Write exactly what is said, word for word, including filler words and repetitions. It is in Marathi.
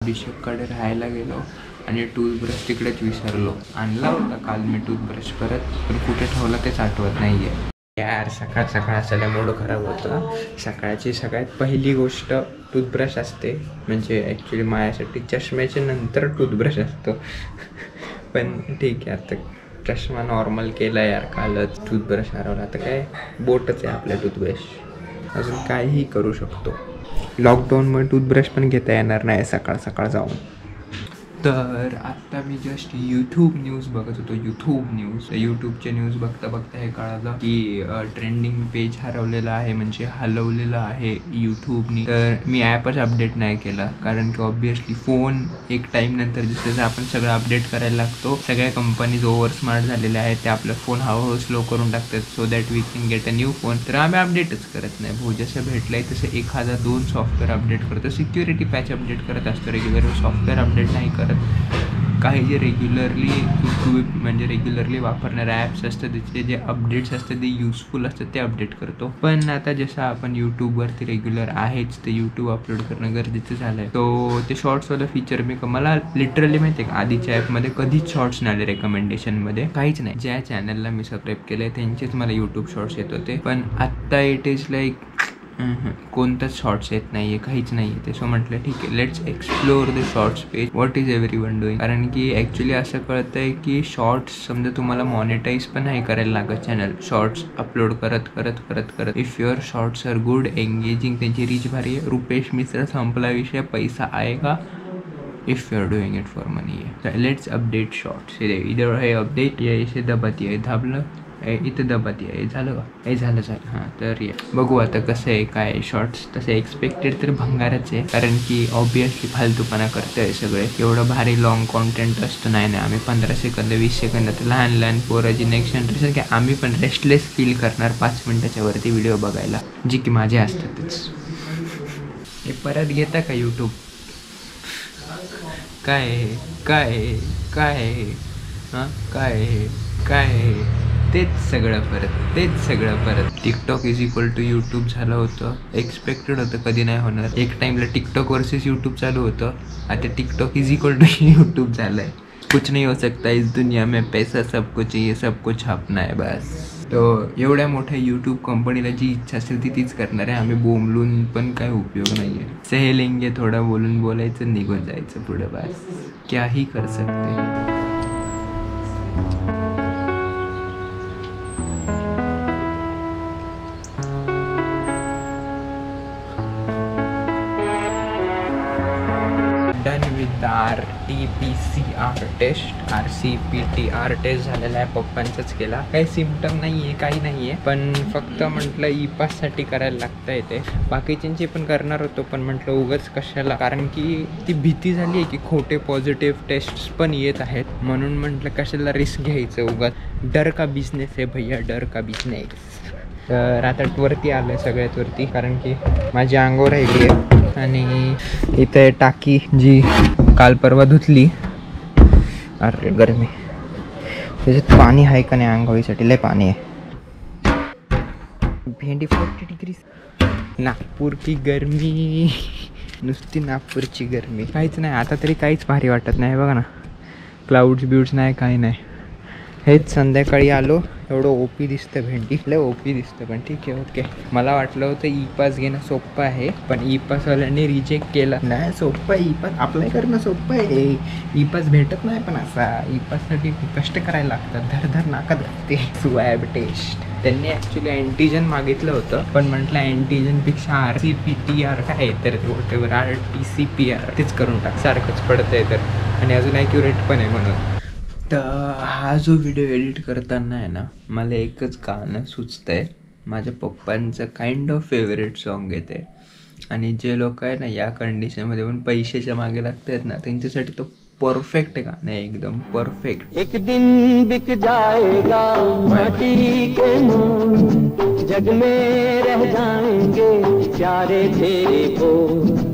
बिशपकडे राहायला गेलो आणि टूथब्रश तिकडेच विसरलो. आणला होता काल मी टूथब्रश परत, पण कुठे ठेवला तेच आठवत नाही आहे यार. सकाळ सकाळ असायला मूड खराब होता. सकाळची सगळ्यात पहिली गोष्ट टूथब्रश असते, म्हणजे ॲक्च्युली माझ्यासाठी चष्म्याच्या नंतर टूथब्रश असतो. पण ठीक आहे, आता चष्मा नॉर्मल केला यार कालच. टूथब्रश हरवला, आता काय बोटच आहे आपल्या टूथब्रश, अजून काहीही करू शकतो. लॉकडाऊनमुळे टूथब्रश पण घेता येणार नाही सकाळ सकाळ जाऊन. तर आत्ता मी जस्ट यूट्यूब न्यूज बघत होतो. यूट्यूब न्यूज यूट्यूबचे न्यूज बघता बघता हे कळालं की ट्रेंडिंग पेज हरवलेलं आहे, म्हणजे हलवलेलं आहे यूट्यूबनी. तर मी ॲपच अपडेट नाही केला, कारण की ऑब्वियसली फोन एक टाईम नंतर जसं जसं आपण सगळं अपडेट करायला लागतो, सगळ्या कंपनीज ओव्हर स्मार्ट झालेल्या आहेत, ते आपला फोन हळूहळू स्लो करून टाकतात so that we can get a new phone. तर आम्ही अपडेटच करत नाही भाऊ. जसं भेटलंय तसं एखादा दोन सॉफ्टवेअर अपडेट करतो, सिक्युरिटी पॅच अपडेट करत असतो, रेग्युलर सॉफ्टवेअर अपडेट नाही करत. काही जे रेग्युलरली यूट्यूब म्हणजे रेग्युलरली वापरणारे ॲप्स असतात त्याचे जे अपडेट्स असतात ते युजफुल असतात ते अपडेट करतो. पण आता जसं आपण यूट्यूबवरती रेग्युलर आहेच, ते यूट्यूब अपलोड करणं गरजेचं झालं आहे. तो ते शॉर्ट्सवाला फीचर मी मला लिटरली माहिती आहे का, आधीच्या ॲपमध्ये कधीच शॉर्ट्स नाही आले रेकमेंडेशनमध्ये, काहीच नाही. ज्या चॅनलला मी सबस्क्राईब केलं आहे त्यांचेच मला यूट्यूब शॉर्ट्स येत होते, पण आत्ता इट इज लाईक कोणताच शॉर्ट्स येत नाही आहे, काहीच नाही आहे. ते सो म्हटलं ठीक आहे, let's explore the shorts page, what is everyone doing. कारण की ॲक्च्युली असं कळतं आहे की शॉर्ट्स समजा तुम्हाला मॉनिटाईज पण नाही करायला लागत चॅनल, शॉर्ट्स अपलोड करत करत करत करत. If your shorts are good engaging, त्यांची रीच भारी आहे. रुपेश मिश्रा संपला विषय, पैसा आएगा if you are doing it for money आहे. Let's update shorts. इधर हे अपडेट ये इसे दबाती आहे, धाबलं इथं दबाती आहे, झालं का हे झालं झालं हां. तर या बघू आता कसं आहे काय शॉर्ट्स. तसं एक्सपेक्टेड तर भंगारच आहे, कारण की ऑब्वियसली फालतूपणा करतं आहे सगळे. एवढं भारी लाँग कॉन्टेंट असतं नाही ना. आम्ही पंधरा सेकंद वीस सेकंदात लहान लहान पोरं जी नेक्स्ट जनरेशन की आम्ही पण रेस्टलेस फील करणार पाच मिनटाच्या वरती व्हिडिओ बघायला, जी की माझे असतातच. हे परत घेता का यूट्यूब? काय काय काय हां काय काय तेच सगळं परत तेच सगळं परत. TikTok is equal to YouTube झालं होतं, एक्सपेक्टेड होतं, कधी नाही होणार. एक टाईमला टिकटॉक वर्सेस यूट्यूब चालू होतं, आता TikTok is equal to YouTube झालं आहे. कुछ नहीं हो सकता इस दुनिया में, पैसा सब कुछ चाहिए, सब कुछ छापना है बस. तो एवढ्या मोठ्या यूट्यूब कंपनीला जी इच्छा असेल ती तीच करणार आहे. आम्ही बोंबलून पण काय उपयोग नाही आहे. सहेलेंगे थोडं बोलून बोलायचं, निघून जायचं पुढं, बस क्याही कर सकते. Done with R T P C R test, R C P T R test झालेला आहे, पप्पांचाच केला. काही सिम्पटम नाही आहे, काही नाही आहे, पण फक्त म्हटलं ई पाससाठी करायला लागतं आहे. ते बाकीच्यांची पण करणार होतो, पण म्हटलं उगाच कशाला, कारण की ती भीती झाली आहे की खोटे पॉझिटिव्ह टेस्ट पण येत आहेत, म्हणून म्हटलं कशाला रिस्क घ्यायचं उगाच. डर का बिझनेस आहे भैया, डर का बिझनेस. तर आता वरती आलं आहे सगळ्यात वरती, कारण की माझी अंगावर राहिली आहे आणि इथं टाकी जी काल परवा धुतली, अरे गरमी, त्याच्यात पाणी आहे का नाही आंघोळीसाठी, लय पाणी आहे. भेंडी फोर्टी डिग्री, नागपूर की गरमी, नुसती नागपूरची गरमी, काहीच नाही. आता तरी काहीच भारी वाटत नाही बघा ना, क्लाउड्स बिउड्स नाही, काही नाही. हेच संध्याकाळी आलो, एवढं ओपी दिसतं भेंडी, लय ओपी दिसतं, पण ठीक आहे ओके. मला वाटलं होतं ई पास घेणं सोपं आहे, पण ई पासवाल्यांनी रिजेक्ट केला. नाही सोपं आहे, ई पास अप्लाय करणं सोपं आहे, ई पास भेटत नाही. पण असा ई पाससाठी कष्ट करायला लागतात, धर धर नाकात लागते. स्वॅब टेस्ट त्यांनी ॲक्च्युली अँटीजन मागितलं होतं, पण म्हटलं अँटीजनपेक्षा R C P T R काय तर whatever R T C P R तेच करून टाक, सारखंच पडतं आहे तर, आणि अजून ॲक्युरेट पण आहे म्हणून. तर हा जो व्हिडिओ एडिट करताना आहे ना, मला एकच गाणं सुचतं आहे, माझ्या पप्पांचं काइंड ऑफ फेवरेट सॉन्ग येते. आणि जे लोक आहे ना या कंडिशनमध्ये पण पैशाच्या मागे लागतात ना, त्यांच्यासाठी तो परफेक्ट गाणं आहे, एकदम परफेक्ट. एक दिन बिक जाएगा माटी के मोल, जग में रह जाएंगे प्यारे तेरे बोल.